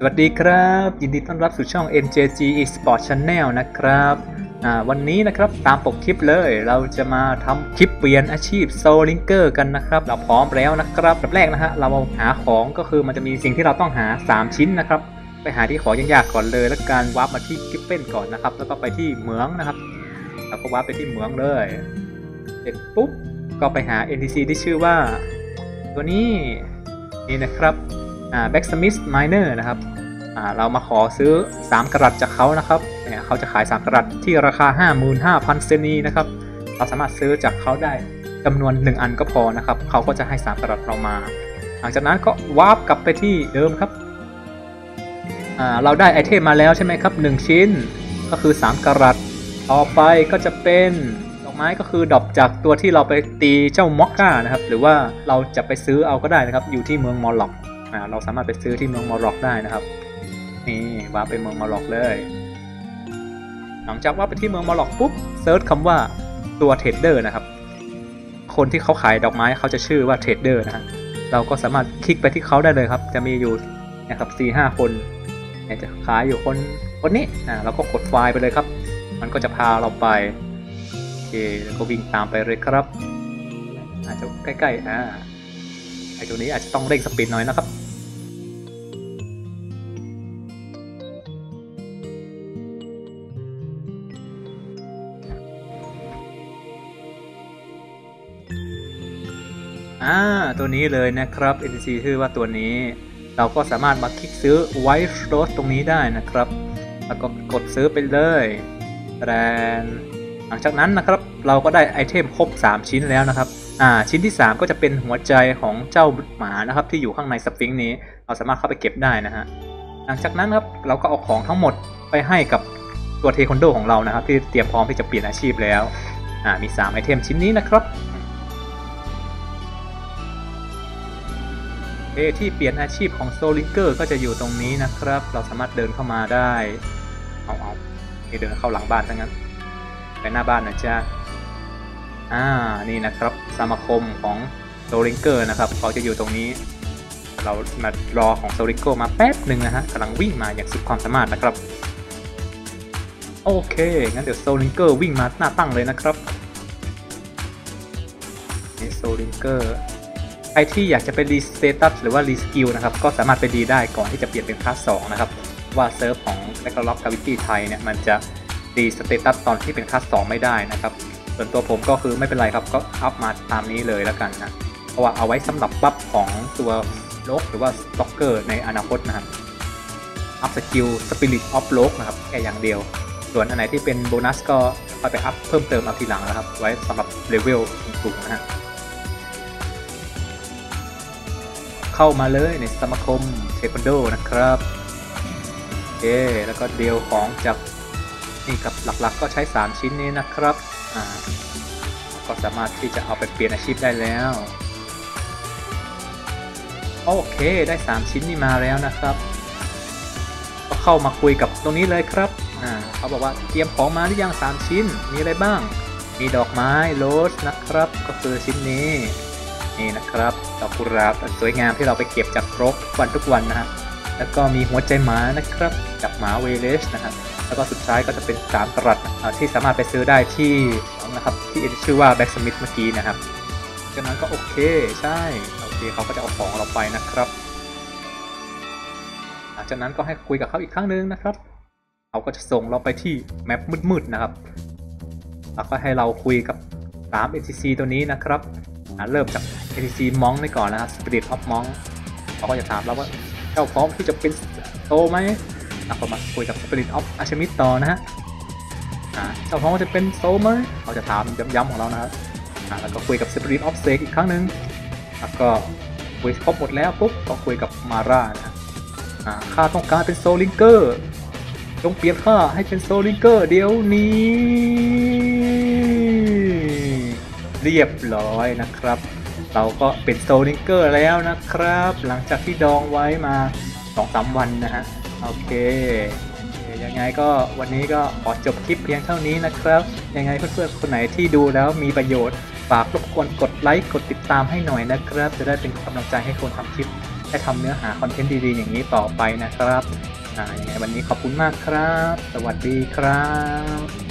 วัสดีครับยินดีต้อนรับสู่ช่อง NJG Esport Channel นะครับวันนี้นะครับตามปกคลิปเลยเราจะมาทำคลิปเปลี่ยนอาชีพโซลิงเกอร์กันนะครับเราพร้อมแล้วนะครับแบบแรกนะฮะเราหาของก็คือมันจะมีสิ่งที่เราต้องหา3ชิ้นนะครับไปหาที่ของยากๆก่อนเลยแล้วการวาร์ปมาที่กิฟเฟนก่อนนะครับแล้วก็ไปที่เหมืองนะครับเราก็วาร์ปไปที่เหมืองเลยเสร็จปุ๊บก็ไปหา NPC ที่ชื่อว่าตัวนี้นี่นะครับBlacksmith Miner นะครับเรามาขอซื้อ3กะรัตจากเขานะครับเนี่ยเขาจะขาย3กะรัตที่ราคา 55,000 เซนีนะครับเราสามารถซื้อจากเขาได้จำนวน1อันก็พอนะครับเขาก็จะให้3กะรัตเรามาหลังจากนั้นก็วาร์ปกลับไปที่เดิมครับเราได้ไอเทมมาแล้วใช่ไหมครับ1ชิ้นก็คือ3กะรัตต่อไปก็จะเป็นดอกไม้ก็คือดรอปจากตัวที่เราไปตีเจ้ามอคก้านะครับหรือว่าเราจะไปซื้อเอาก็ได้นะครับอยู่ที่เมืองมอลล็อกเราสามารถไปซื้อที่เมืองมอลล็อกได้นะครับนี่วาร์ปไปเมืองมอลล็อกเลยหลังจากวาร์ปไปที่เมืองมอลล็อกปุ๊บเซิร์ชคำว่าตัวเทรดเดอร์นะครับคนที่เขาขายดอกไม้เขาจะชื่อว่าเทรดเดอร์นะฮะเราก็สามารถคลิกไปที่เขาได้เลยครับจะมีอยู่นะครับ4-5 คนเนี่ยจะขายอยู่คนนี้เราก็กดไฟล์ไปเลยครับมันก็จะพาเราไปโอเคแล้วก็วิ่งตามไปเลยครับอาจจะใกล้ๆไอ้ตัวนี้อาจจะต้องเร่งสปีดหน่อยนะครับตัวนี้เลยนะครับ NPC ชื่อว่าตัวนี้เราก็สามารถมาคลิกซื้อ White Rose ตรงนี้ได้นะครับแล้วก็กดซื้อไปเลยหลังจากนั้นนะครับเราก็ได้ไอเทมครบ3ชิ้นแล้วนะครับชิ้นที่3ก็จะเป็นหัวใจของเจ้าหมานะครับที่อยู่ข้างในสฟิงค์นี้เราสามารถเข้าไปเก็บได้นะฮะหลังจากนั้นครับเราก็เอาของทั้งหมดไปให้กับตัวเทควันโดของเรานะครับที่เตรียมพร้อมที่จะเปลี่ยนอาชีพแล้วมี3ไอเทมชิ้นนี้นะครับที่เปลี่ยนอาชีพของโซลิงเกอร์ก็จะอยู่ตรงนี้นะครับเราสามารถเดินเข้ามาได้เดินเข้าหลังบ้านทั้งนั้นไปหน้าบ้านนะจ๊ะนี่นะครับสมาคมของโซลิงเกอร์นะครับเขาจะอยู่ตรงนี้เรามารอของโซลิงเกอร์มาแป๊บหนึ่งนะฮะกำลังวิ่งมาอย่างสุดความสามารถนะครับโอเคงั้นเดี๋ยวโซลิงเกอร์วิ่งมาหน้าตั้งเลยนะครับนี่โซลิงเกอร์ใครที่อยากจะไปรีสเตตัสหรือว่ารีสกิลนะครับก็สามารถไปดีได้ก่อนที่จะเปลี่ยนเป็นคลาส2นะครับว่าเซิร์ฟของ Backlog Gravity ไทยเนี่ยมันจะรีสเตตัสตอนที่เป็นคลาส2ไม่ได้นะครับส่วนตัวผมก็คือไม่เป็นไรครับก็อัพมาตามนี้เลยแล้วกันนะเพราะว่าเอาไว้สำหรับบัฟของตัวโลกหรือว่าสต็อกเกอร์ในอนาคตนะครับอัพสกิลสปิริตออฟโลกนะครับแค่อย่างเดียวส่วนอันไหนที่เป็นโบนัสก็ไปอัพเพิ่มเติมเอาทีหลังนะครับไว้สำหรับเลเวลสูงๆนะฮะเข้ามาเลยในสมาคมเทควันโดนะครับแล้วก็เดียวของจากนี่ครับหลักๆก็ใช้3ชิ้นนี้นะครับก็สามารถที่จะเอาไปเปลี่ยนอาชีพได้แล้วโอเคได้3ชิ้นนี้มาแล้วนะครับก็เข้ามาคุยกับตรงนี้เลยครับเขาบอกว่าเตรียมของมาหรือยัง3ชิ้นมีอะไรบ้างมีดอกไม้โรสนะครับก็คือชิ้นนี้นี่นะครับดอกกุหลาบสวยงามที่เราไปเก็บจากครกทุกวันนะฮะแล้วก็มีหัวใจหมานะครับจากหมาเวเลชนะครับแล้วก็สุดท้ายก็จะเป็น3กะรัตที่สามารถไปซื้อได้ที่นะครับที่ชื่อว่าแบ็กสมิธเมื่อกี้นะครับจากนั้นก็โอเคใช่โอเคเขาก็จะเอาของเราไปนะครับหลังจากนั้นก็ให้คุยกับเขาอีกครั้งนึงนะครับเขาก็จะส่งเราไปที่แมปมืดๆนะครับแล้วก็ให้เราคุยกับ3 NPC ตัวนี้นะครับเริ่มจาก NPC มองก่อนนะครับ Spirit of Monk เขาก็จะถามเราว่าเจ้าพร้อมที่จะเป็นโตไหมเราก็มาคุยกับ Spirit of Alchemist ต่อนะฮะเจ้าพร้อมจะเป็นโตไหมเขาจะถามย้ำๆของเรานะครับแล้วก็คุยกับ Spirit of Sage อีกครั้งหนึ่งแล้วก็คุยครบหมดแล้วปุ๊บก็คุยกับมาร่านะข้าต้องการเป็นโซลิงเกอร์จงเปลี่ยนข้าให้เป็นโซลิงเกอร์เดี๋ยวนี้เรียบร้อยนะครับเราก็เป็นโซลิงเกอร์แล้วนะครับหลังจากที่ดองไว้มา 2-3 วันนะฮะโอเคยังไงก็วันนี้ก็ขอจบคลิปเพียงเท่านี้นะครับยังไงเพื่อนๆคนไหนที่ดูแล้วมีประโยชน์ฝากรบกวนกดไลค์กดติดตามให้หน่อยนะครับจะได้เป็นกำลังใจให้คนทำคลิปได้ทำเนื้อหาคอนเทนต์ดีๆอย่างนี้ต่อไปนะครับยังไงวันนี้ขอบคุณมากครับสวัสดีครับ